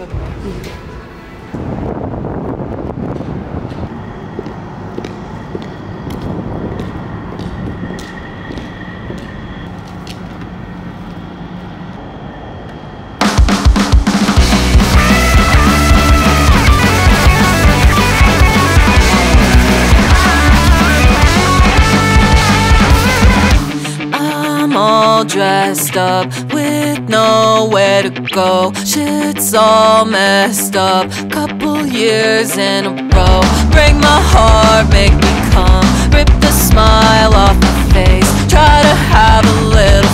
All dressed up with nowhere to go. Shit's all messed up, couple years in a row. Break my heart, make me come, rip the smile off my face. Try to have a little